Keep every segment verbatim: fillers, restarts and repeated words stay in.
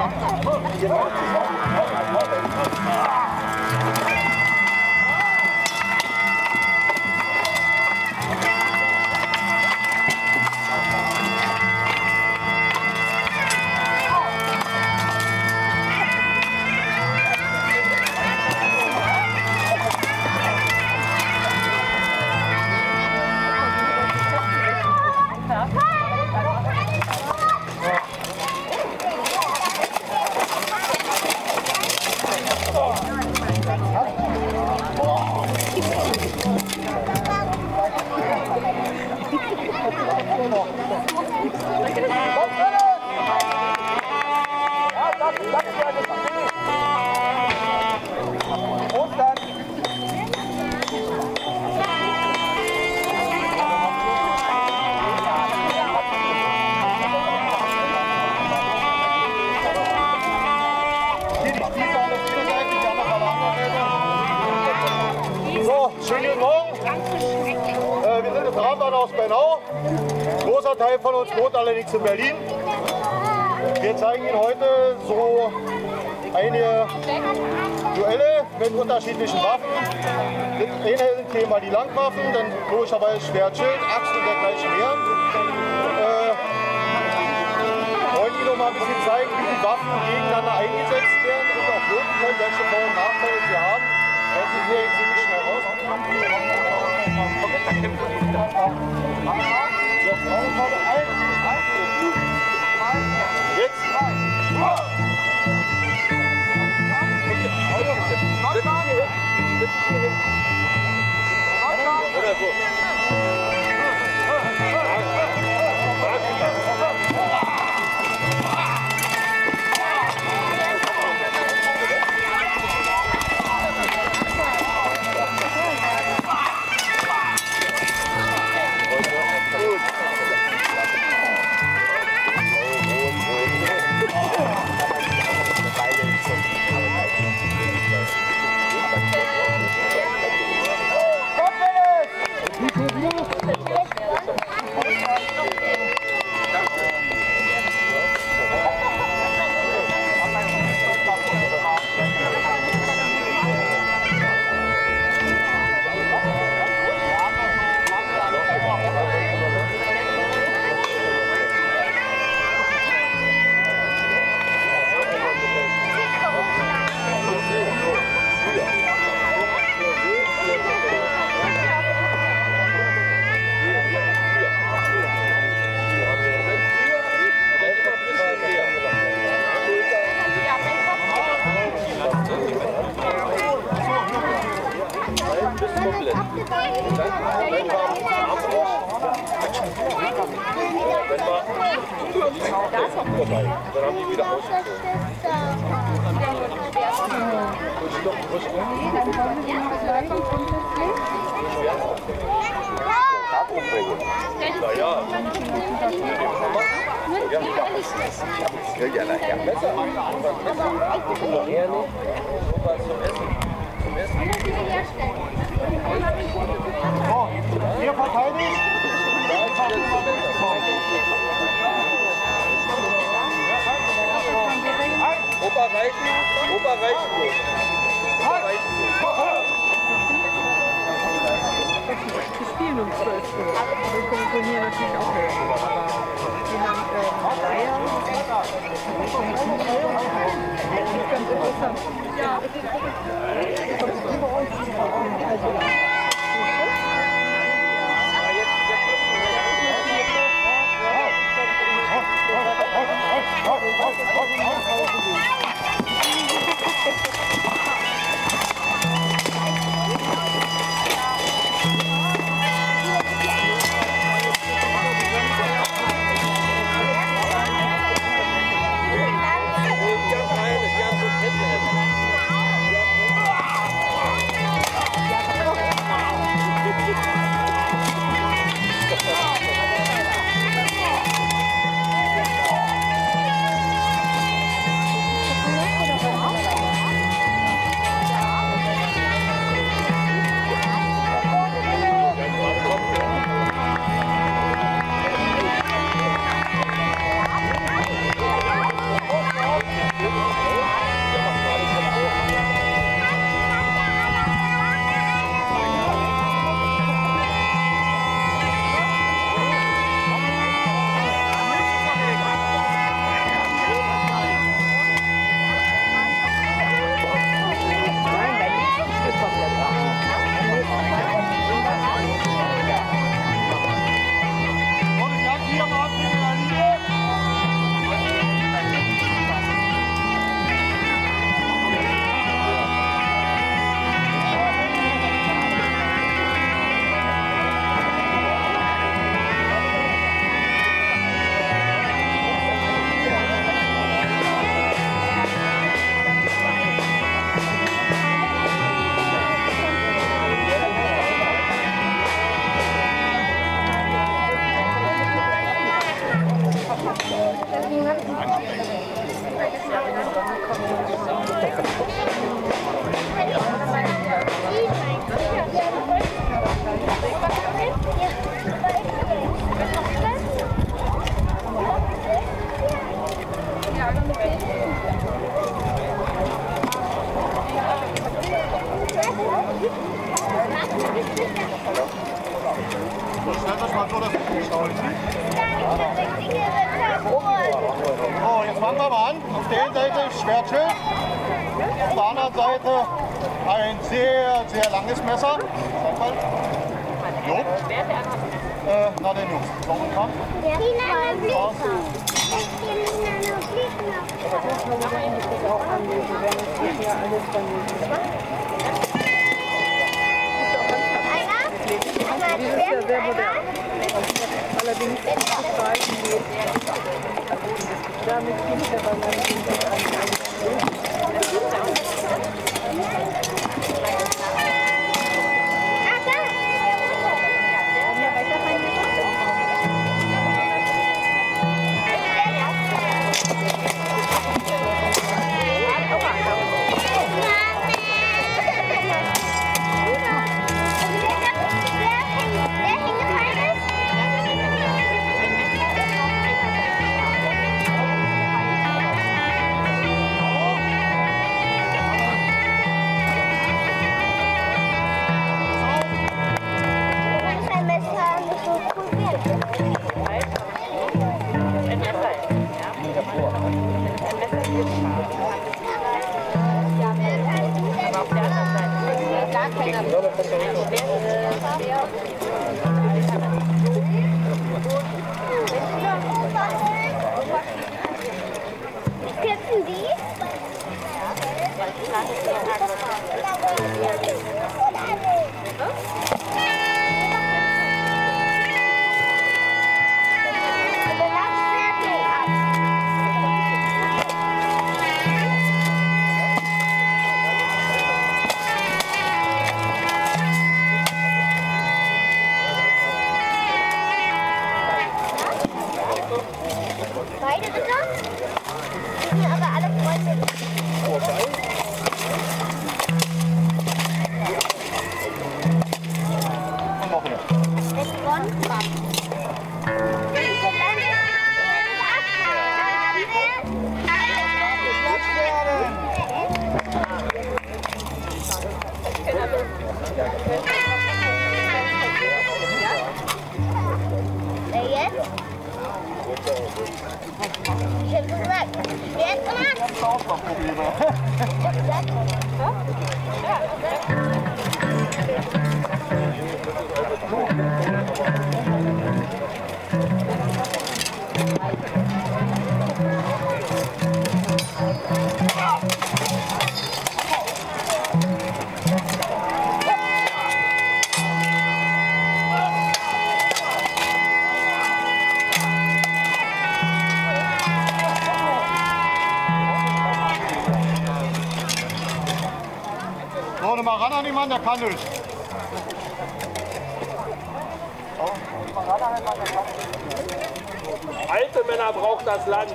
Teil von uns wohnt allerdings in Berlin. Wir zeigen Ihnen heute so einige Duelle mit unterschiedlichen Waffen. Das eine sind hier mal die Langwaffen, dann logischerweise Schwert, Schild, Axt und dergleichen mehr. Äh, wollen Ihnen noch mal ein bisschen zeigen, wie die Waffen gegeneinander eingesetzt werden und auch wirken können, welche Vor- und Nachteile sie haben. Wenn Sie hier ziemlich schnell raus. Jetzt! Oder so. Dann haben die wieder ausgezogen. Naja. Ja, nachher. Besser. Eher nicht. So was zum Essen. Zum Essen. So, hier verteidigt. Opa reicht, Opa reicht bloß. Opa reicht bloß. Die spielen um zwölf Uhr. Wir komponieren natürlich auch nicht. Aber die haben äh, Leier. Das ist ganz interessant. Ja. Stellt euch mal so das Zuschauer. So, jetzt fangen wir mal an. Auf der einen Seite Schwertschild, auf der anderen Seite ein sehr, sehr langes Messer. Sag mal. Jo. Äh, na denn Jungs, so und kann. Das ist ja sehr modern. Allerdings nicht streichen geht. Damit gibt es aber dann Köpfen die? Beide bitte? Die sind aber alle Freunde. Wer jetzt? Ich hab gesagt, wer ist dran? Ich hab auch noch Probleme. So, nimm mal ran an den Mann, der kann nicht. Alte Männer brauchen das Land.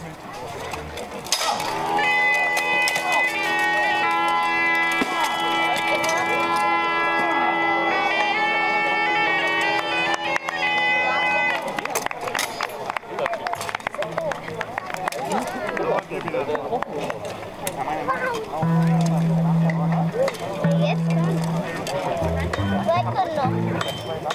Jetzt kann. Zwei können noch.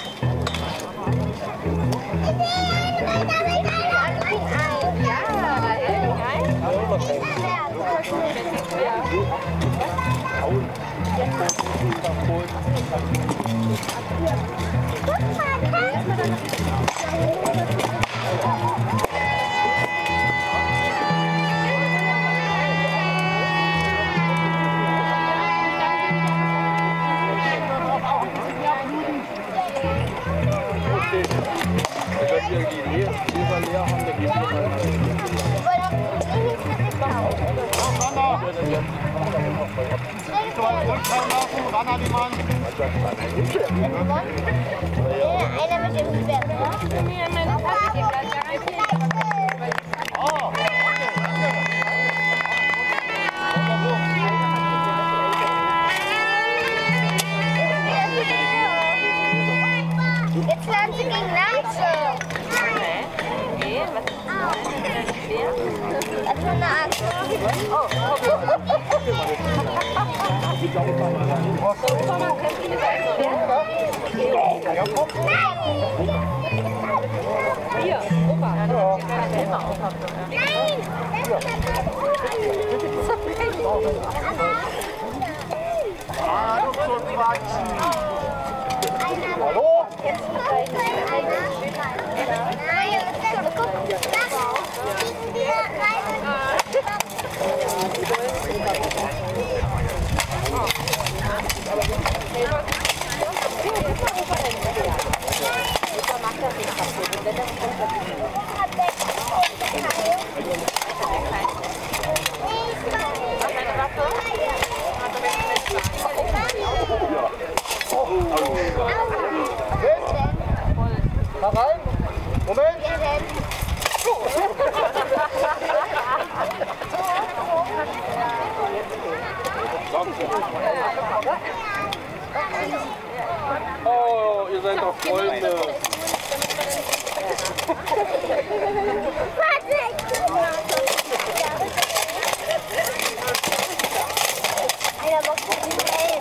So, Rückfall lassen, ran an den Mann. Einer mit dem Gewehr. Oh, Jetzt lernen sie gegen Lanze. Das ist eine Axt. Oh. Ja, guck. Hier, Opa. Ja. Nein! Ah, du so quatschen. Hallo? Jetzt vielleicht einer. Nein, guck. Wir Mal rein. Moment. Oh, ihr seid doch Freunde. Einer macht das ey.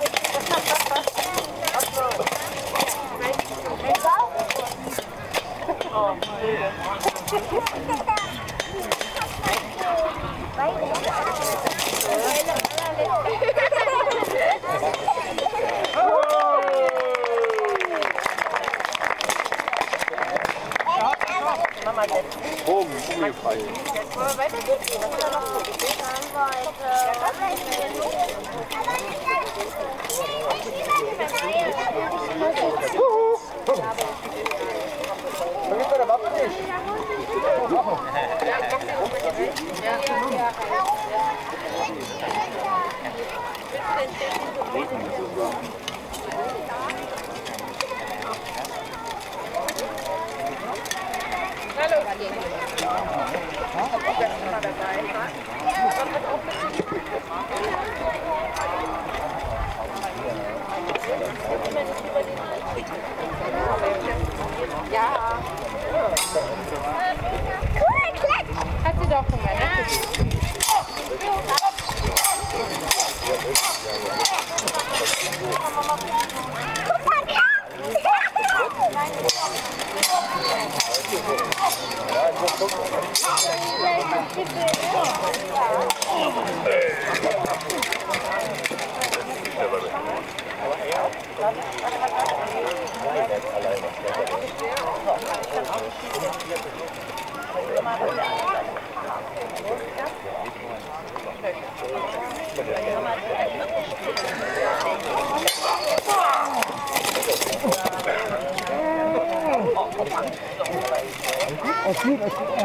Boom, gummifrei. Vergiss deine Waffe nicht. Ja. Cool, Klatsch! Hat sie doch schon mal, ne? Alles gut, alles gut.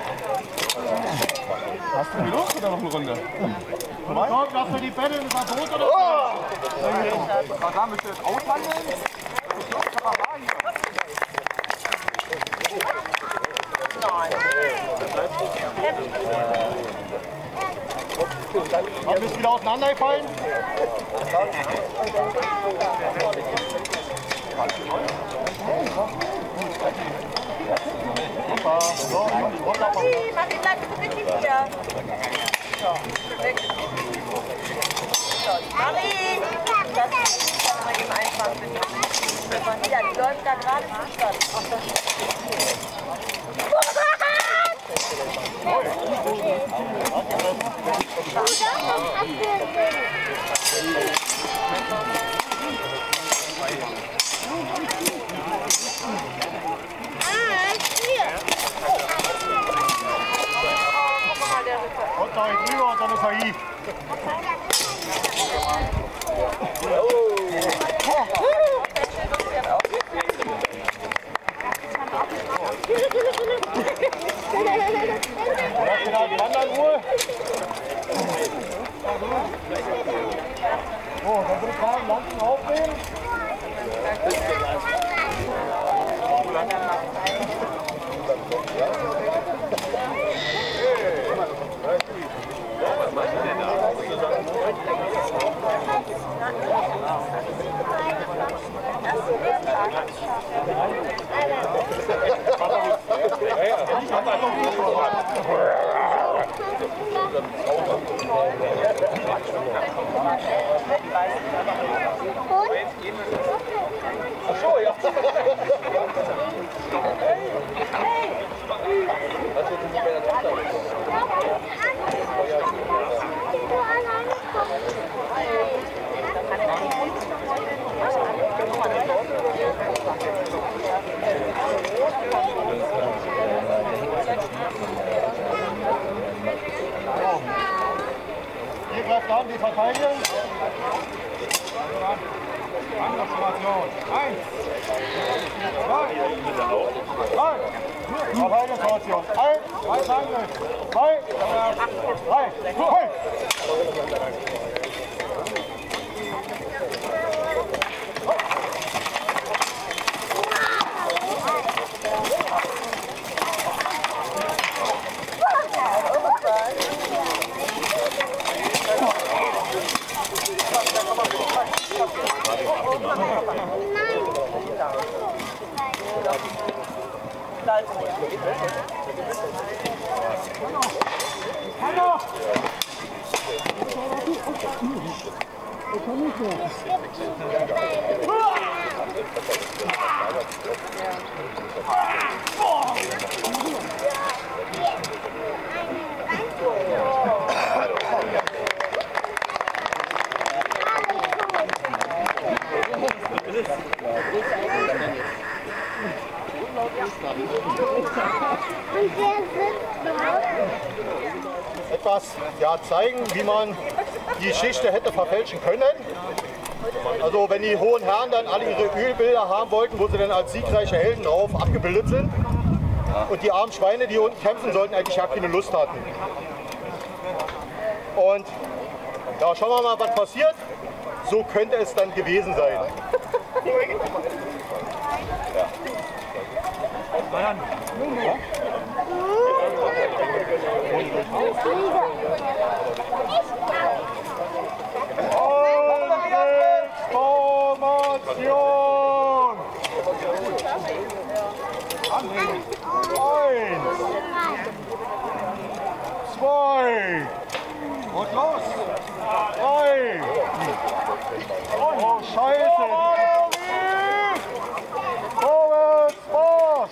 Hast du die Luft oder noch eine Runde? Komm, lass mir die Bälle in das Boot oder so. Was haben wir jetzt aushandeln? Haben wir es wieder auseinandergefallen? Super. So, runter. Martin, bleib richtig hier. So, weg. So, Martin! Das kann man eben einfach finden. Ja, die läuft da gerade zur Stadt. Und da ich drüber und dann ist er hier. Lass wieder die Wand in Ruhe. So, dann würde ich sagen, Lampen aufnehmen. Ach so, ja. Hier greift an die Verteidigung. Angriffsformation. Eins. Zwei. Drei. Verteidigungsformation. Eins. Zwei Angriff. Zwei. Drei. Hoi. Etwas ja, zeigen, wie man die Geschichte hätte verfälschen können. Also wenn die hohen Herren dann alle ihre Ölbilder haben wollten, wo sie dann als siegreiche Helden drauf abgebildet sind. Und die armen Schweine, die unten kämpfen sollten, eigentlich ja keine Lust hatten. Und ja, schauen wir mal, was passiert. So könnte es dann gewesen sein. Formation! Eins! Zwei! Und los! Drei! Oh, Scheiße! Vorwärts, Marsch!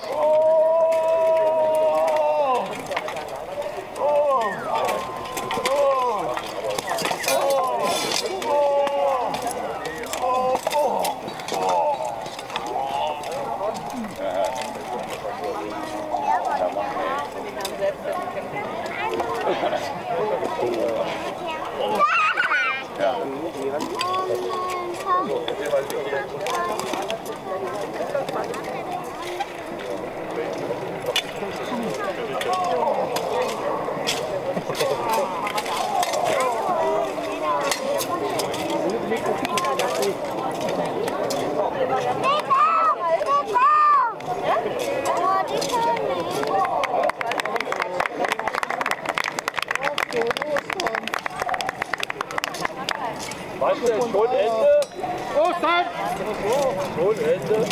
Was denn? Schon Ende? Ostern! Schon Ende?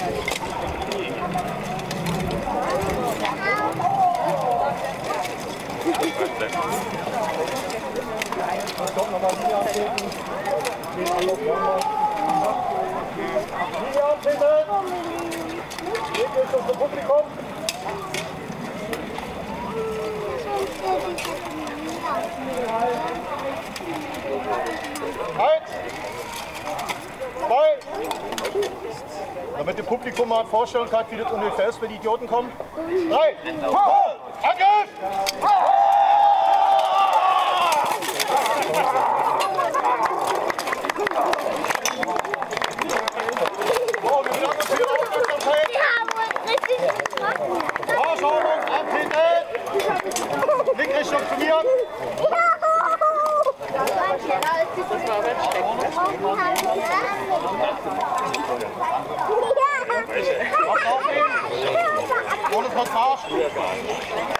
Linie antreten! Geht jetzt zum Publikum! Eins! Zwei! Damit das Publikum mal vorstellen kann, wie das ungefähr ist, wenn die Idioten kommen. Drei! Angriff! So, wir bedanken uns für Ihre Aufmerksamkeit. Marschordnung, antreten! Blickrichtung zu mir. Ohne Passage.